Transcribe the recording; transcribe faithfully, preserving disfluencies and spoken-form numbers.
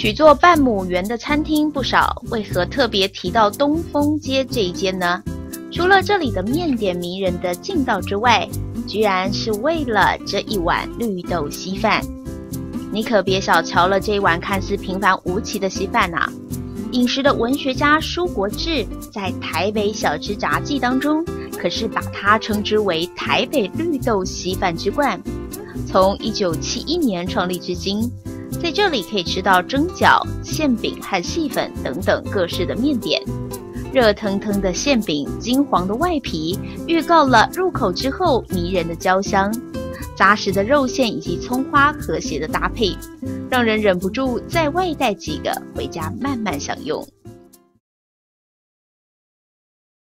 许做半亩园的餐厅不少，为何特别提到东风街这一间呢？除了这里的面点迷人的劲道之外，居然是为了这一碗绿豆稀饭。你可别小瞧了这一碗看似平凡无奇的稀饭啊！饮食的文学家舒国治在《台北小吃杂记》当中，可是把它称之为台北绿豆稀饭之冠。从一九七一年创立至今，在这里可以吃到蒸饺、馅饼和细粉等等各式的面点。热腾腾的馅饼，金黄的外皮，预告了入口之后迷人的焦香。扎实的肉馅以及葱花和谐的搭配，让人忍不住再外带几个回家慢慢享用。